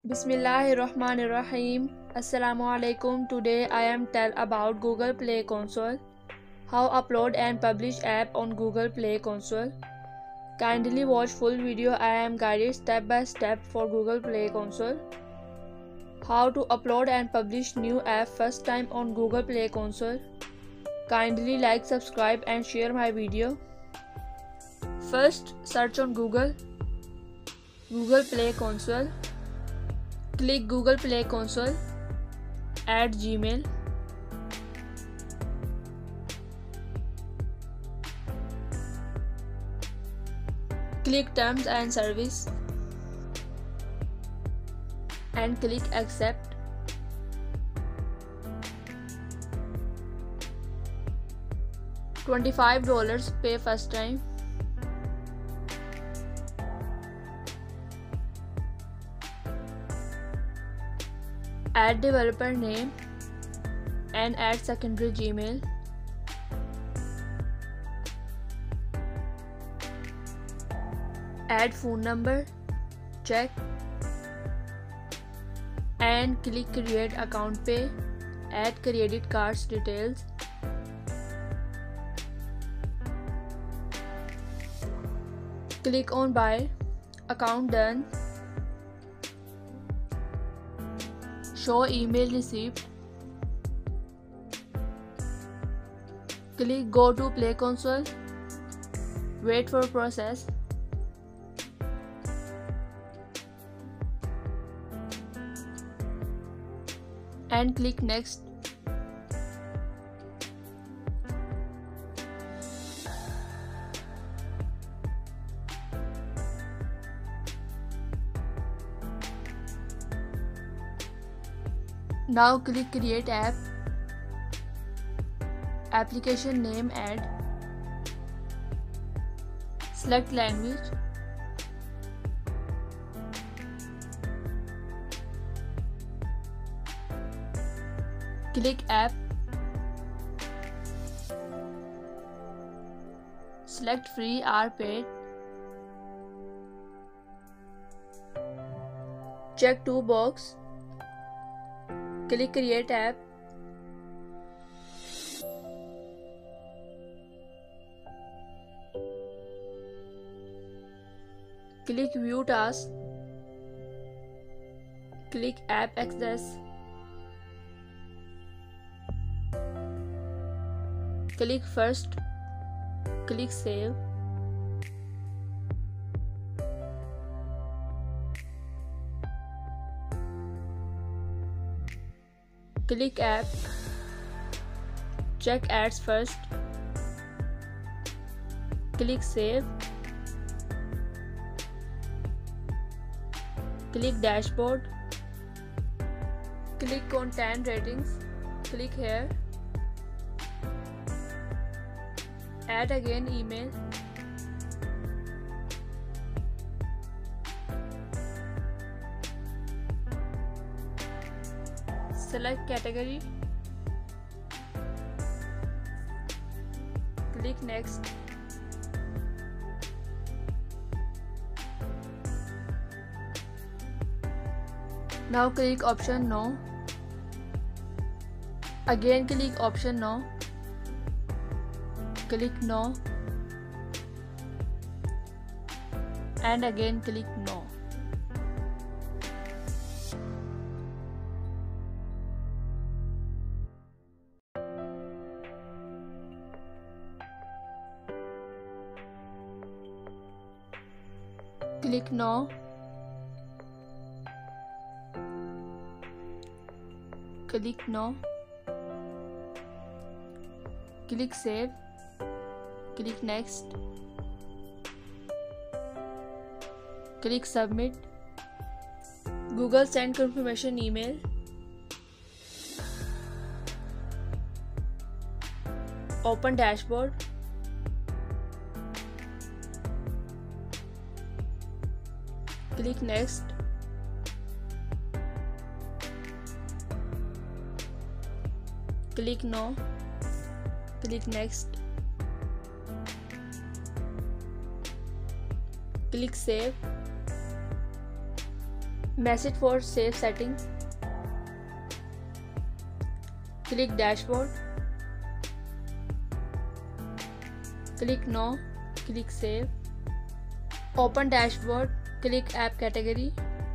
Bismillahirrahmanirrahim. Assalamu alaikum. Today I am tell about Google Play Console. How upload and publish app on Google Play Console. Kindly watch full video. I am guided step by step for Google Play Console. How to upload and publish new app first time on Google Play Console. Kindly like, subscribe and share my video. First, search on Google Play Console. Click Google Play Console. Add Gmail. Click Terms and Service and click Accept. $25 pay first time. Add developer name and add secondary Gmail. Add phone number, check and click create account pay. Add credit cards details. Click on buy, account done. Show email received. Click go to Play Console. Wait for process. And click next. Now click create app. Application name add. Select language. Click app. Select free or paid. Check two box. Click create app. Click view task. Click app access. Click first. Click save. Click app. Check ads first. Click save. Click dashboard. Click content ratings. Click here. Add again email. Select category. Click next. Now click option no. Again click option no. Click no. And again click no. Click no. Click no. Click save. Click next. Click submit. Google send confirmation email. Open dashboard. Click next. Click no. Click next. Click save. Message for save setting. Click dashboard. Click no. Click save. Open dashboard. Click app category.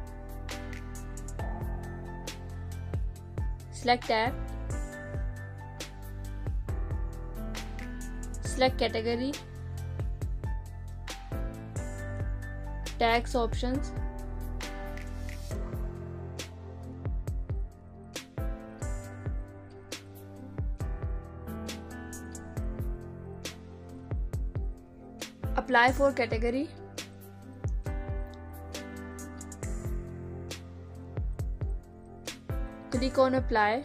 Select app. Select category. Tags options. Apply for category. Click on apply.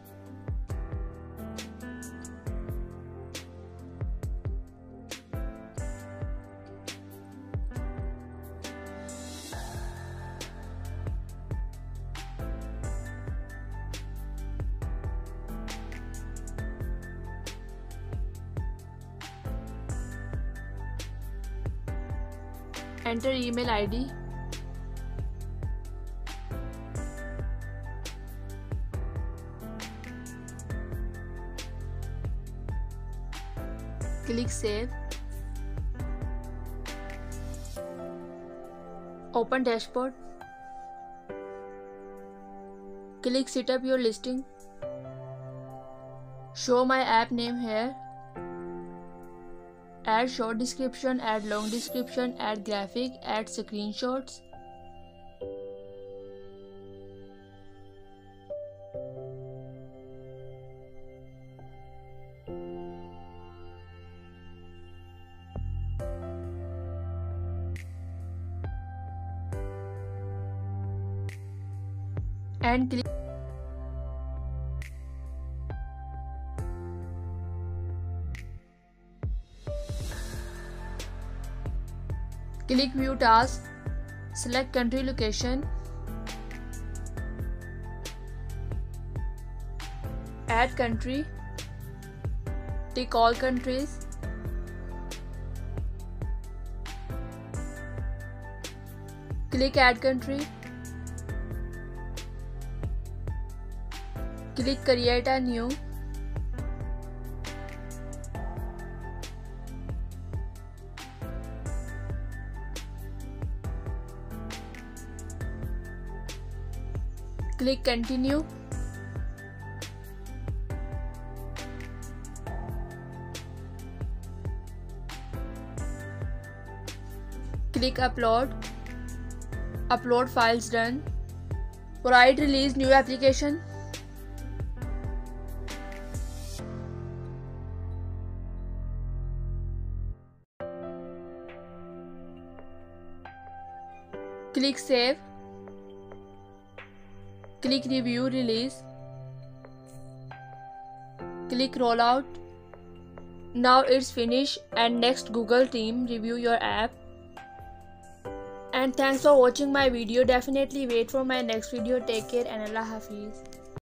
Enter email ID. Click save. Open dashboard. Click set up your listing. Show my app name here. Add short description, add long description, add graphic, add screenshots. And click view task. Select country location. Add country. Tick all countries. Click add country. Click create a new. Click continue. Click upload. Upload files done. Alright, release new application. Click save. Click review release. Click rollout. Now it's finished, and next Google team review your app. And thanks for watching my video. Definitely wait for my next video. Take care and Allah Hafiz.